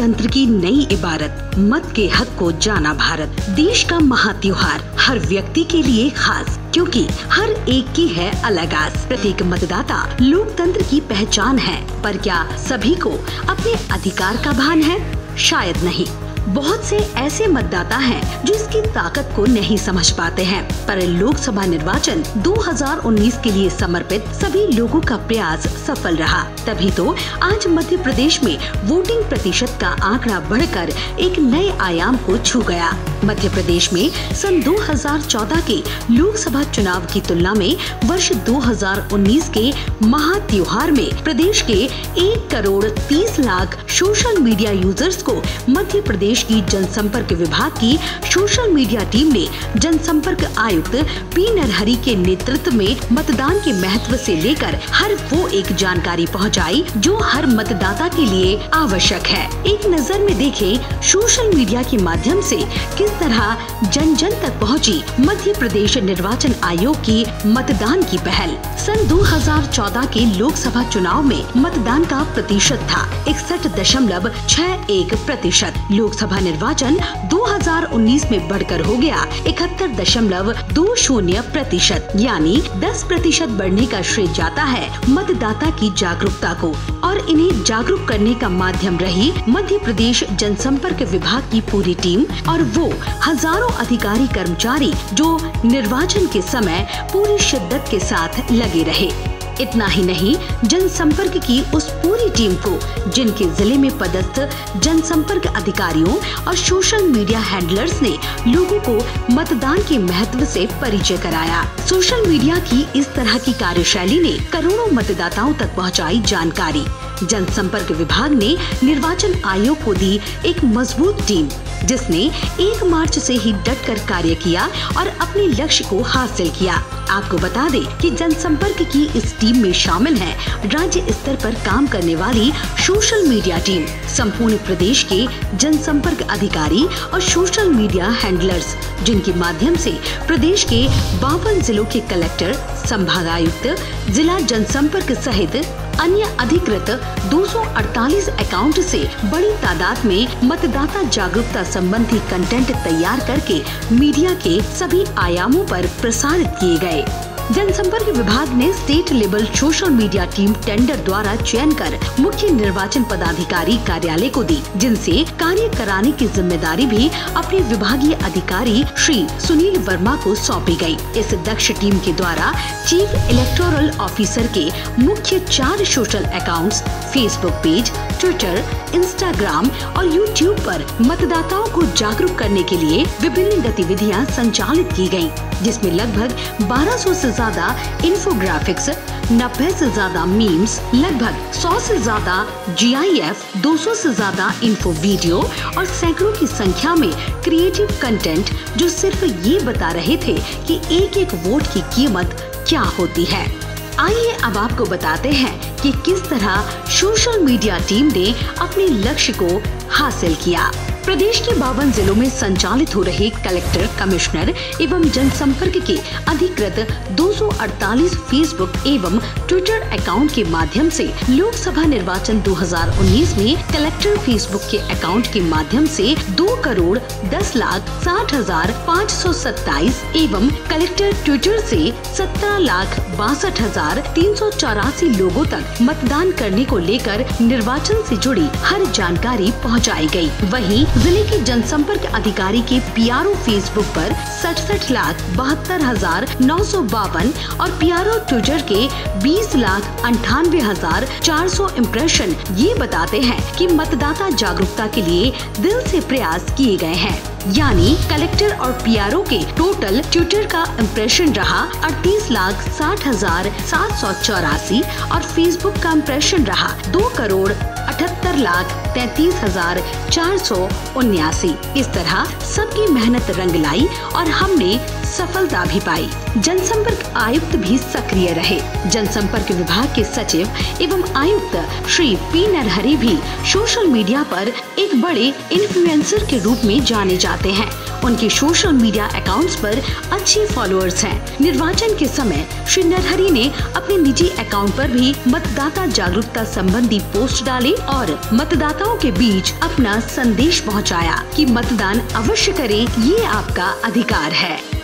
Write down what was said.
लोकतंत्र की नई इबारत, मत के हक को जाना भारत। देश का महात्योहार, हर व्यक्ति के लिए खास, क्योंकि हर एक की है अलग आस। प्रत्येक मतदाता लोकतंत्र की पहचान है, पर क्या सभी को अपने अधिकार का भान है? शायद नहीं। बहुत से ऐसे मतदाता हैं जो इसकी ताकत को नहीं समझ पाते हैं, पर लोकसभा निर्वाचन 2019 के लिए समर्पित सभी लोगों का प्रयास सफल रहा। तभी तो आज मध्य प्रदेश में वोटिंग प्रतिशत का आंकड़ा बढ़कर एक नए आयाम को छू गया। मध्य प्रदेश में सन 2014 के लोकसभा चुनाव की तुलना में वर्ष 2019 के महात्योहार में प्रदेश के 1,30,00,000 सोशल मीडिया यूजर्स को मध्य प्रदेश की जनसंपर्क विभाग की सोशल मीडिया टीम ने जनसंपर्क आयुक्त पी नरहरी के नेतृत्व में मतदान के महत्व से लेकर हर वो एक जानकारी पहुंचाई जो हर मतदाता के लिए आवश्यक है। एक नजर में देखें सोशल मीडिया के माध्यम से किस तरह जन जन तक पहुंची मध्य प्रदेश निर्वाचन आयोग की मतदान की पहल। सन 2014 के लोकसभा चुनाव में मतदान का प्रतिशत था 61.61%। लोकसभा निर्वाचन 2019 में बढ़कर हो गया 71.20%, यानी 10% बढ़ने का श्रेय जाता है मतदाता की जागरूकता को, और इन्हें जागरूक करने का माध्यम रही मध्य प्रदेश जनसंपर्क विभाग की पूरी टीम और वो हजारों अधिकारी कर्मचारी जो निर्वाचन के समय पूरी शिद्दत के साथ लगे रहे। इतना ही नहीं, जनसंपर्क की उस पूरी टीम को जिनके जिले में पदस्थ जनसंपर्क अधिकारियों और सोशल मीडिया हैंडलर्स ने लोगों को मतदान के महत्व से परिचय कराया। सोशल मीडिया की इस तरह की कार्यशैली ने करोड़ों मतदाताओं तक पहुंचाई जानकारी। जनसंपर्क विभाग ने निर्वाचन आयोग को दी एक मजबूत टीम, जिसने 1 मार्च से ही डटकर कार्य किया और अपने लक्ष्य को हासिल किया। आपको बता दें कि जनसंपर्क की इस टीम में शामिल है राज्य स्तर पर काम करने वाली सोशल मीडिया टीम, संपूर्ण प्रदेश के जनसंपर्क अधिकारी और सोशल मीडिया हैंडलर्स, जिनके माध्यम से प्रदेश के 52 जिलों के कलेक्टर, संभागायुक्त, जिला जनसंपर्क सहित अन्य अधिकृत 248 अकाउंट से बड़ी तादाद में मतदाता जागरूकता संबंधी कंटेंट तैयार करके मीडिया के सभी आयामों पर प्रसारित किए गए। जनसंपर्क विभाग ने state level social media team tender द्वारा चयन कर मुख्य निर्वाचन पदाधिकारी कार्यालय को दी, जिनसे कार्य कराने की जिम्मेदारी भी अपने विभागीय अधिकारी श्री सुनील वर्मा को सौंपी गई। इस दक्ष टीम के द्वारा चीफ इलेक्टोरल ऑफिसर के मुख्य 4 social accounts, Facebook page, Twitter, Instagram और यूट्यूब पर मतदाताओं को जागरूक करने के लिए विभिन्न गतिविधियां संचालित की गयी, जिसमें लगभग 1200 से ज्यादा इन्फोग्राफिक्स, 90 से ज्यादा मीम्स, लगभग 100 से ज्यादा GIF, 200 से ज्यादा इन्फो वीडियो और सैकड़ों की संख्या में क्रिएटिव कंटेंट जो सिर्फ ये बता रहे थे कि एक एक वोट की कीमत क्या होती है। आइए अब आपको बताते हैं कि किस तरह सोशल मीडिया टीम ने अपने लक्ष्य को हासिल किया। प्रदेश के 52 जिलों में संचालित हो रहे कलेक्टर, कमिश्नर एवं जनसंपर्क के अधिकृत 248 फेसबुक एवं ट्विटर अकाउंट के माध्यम से लोकसभा निर्वाचन 2019 में कलेक्टर फेसबुक के अकाउंट के माध्यम से 2,10,60,527 एवं कलेक्टर ट्विटर से 17,62,384 लोगों तक मतदान करने को लेकर निर्वाचन से जुड़ी हर जानकारी पहुंचाई गई। वहीं जिले के जनसंपर्क अधिकारी के PRO फेसबुक पर 67,72,952 और PRO ट्विटर के 20,98,400 इम्प्रेशन ये बताते हैं कि मतदाता जागरूकता के लिए दिल से प्रयास किए गए हैं। यानी कलेक्टर और PRO के टोटल ट्विटर का इम्प्रेशन रहा 38,60,784 और फेसबुक का इम्प्रेशन रहा 2,78,33,479। इस तरह सबकी मेहनत रंग लाई और हमने सफलता भी पाई। जनसंपर्क आयुक्त भी सक्रिय रहे। जनसंपर्क विभाग के सचिव एवं आयुक्त श्री पी नरहरी भी सोशल मीडिया पर एक बड़े इन्फ्लुएंसर के रूप में जाने जाते हैं। उनके सोशल मीडिया अकाउंट्स पर अच्छे फॉलोअर्स हैं। निर्वाचन के समय श्री नरहरी ने अपने निजी अकाउंट पर भी मतदाता जागरूकता संबंधी पोस्ट डाले और मतदाताओं के बीच अपना संदेश पहुंचाया कि मतदान अवश्य करें, ये आपका अधिकार है।